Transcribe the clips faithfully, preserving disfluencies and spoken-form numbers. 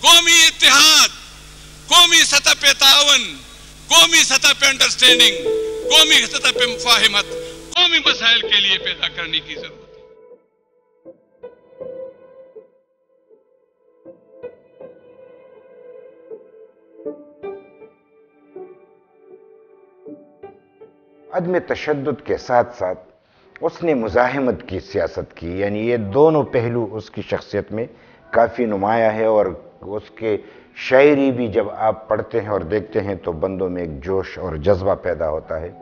कौमी इत्तेहाद, कौमी सतह पे तावन, कौमी सतह पे अंडरस्टैंडिंग, कौमी सतह पे मुफाहिमत, कौमी मसाइल के लिए पैदा करने की जरूरत है। अदम तशद्दुद के साथ साथ उसने मुज़ाहिमत की सियासत की, यानी ये दोनों पहलू उसकी शख्सियत में काफ़ी नुमाया है। और उसके शायरी भी जब आप पढ़ते हैं और देखते हैं तो बंदों में एक जोश और जज्बा पैदा होता है।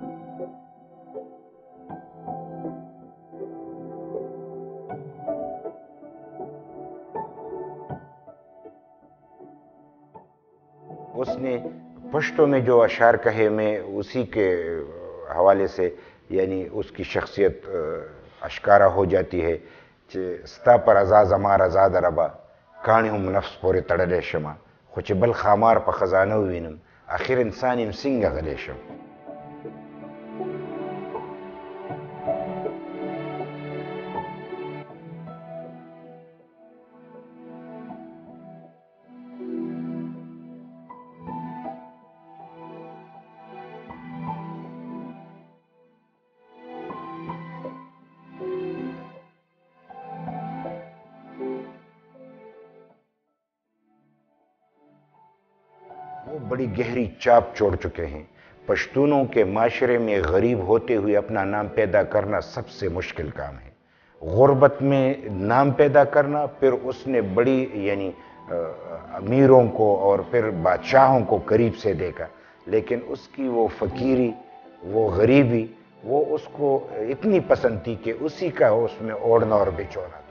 उसने पश्तो में जो अशार कहे, मैं उसी के हवाले से यानी उसकी शख्सियत अशकारा हो जाती है। स्ता पर अजाज अमार आजाद रबा कानी हम नफ्स पोरे तड़ले शमा खुच बल खामार प खजानो विनम आखिर इंसान इम सिंग गलेशम। वो बड़ी गहरी चाप छोड़ चुके हैं। पश्तूनों के माशरे में गरीब होते हुए अपना नाम पैदा करना सबसे मुश्किल काम है। गुर्बत में नाम पैदा करना, फिर उसने बड़ी यानी अमीरों को और फिर बादशाहों को करीब से देखा, लेकिन उसकी वो फ़कीरी, वो गरीबी, वो उसको इतनी पसंद थी कि उसी का उसमें ओढ़ना और बिछोना।